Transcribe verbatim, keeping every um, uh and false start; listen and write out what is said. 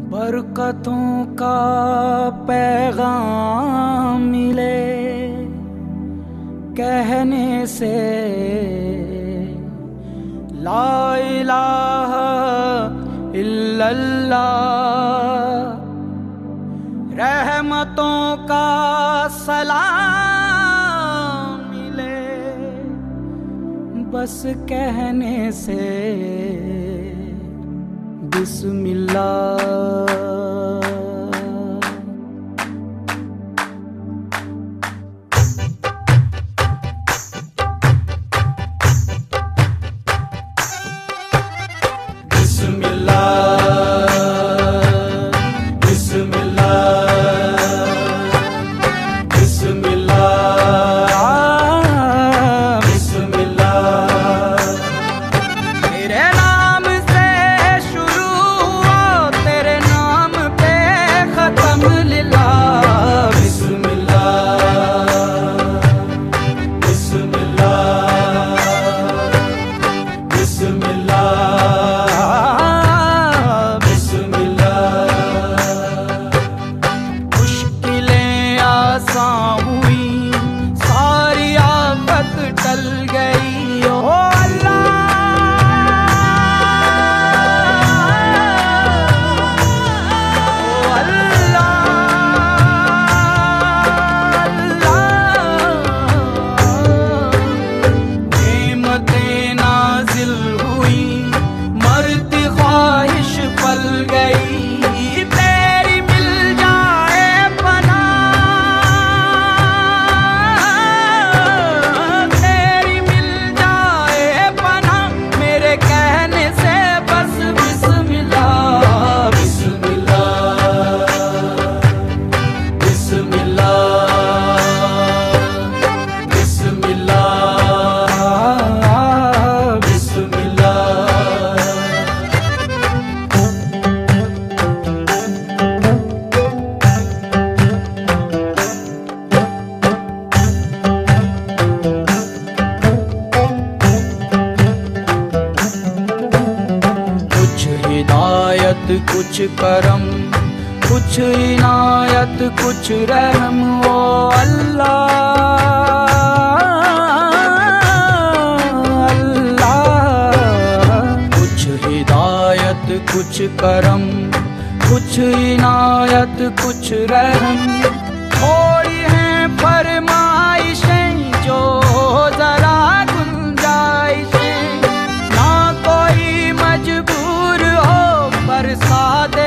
बरकतों का पैगाम मिले कहने से, ला इलाहा इल्लल्लाह। रहमतों का सलाम मिले बस कहने से, बिस्मिल्लाह। कुछ करम, कुछ इनायत, कुछ रहम, ओ अल्लाह अल्लाह। कुछ हिदायत, कुछ करम, कुछ इनायत, कुछ रहम। थोड़ी हैं फरमाइशें जो जरा गुंजाइशें, ना कोई मजबूर हो बरसा दे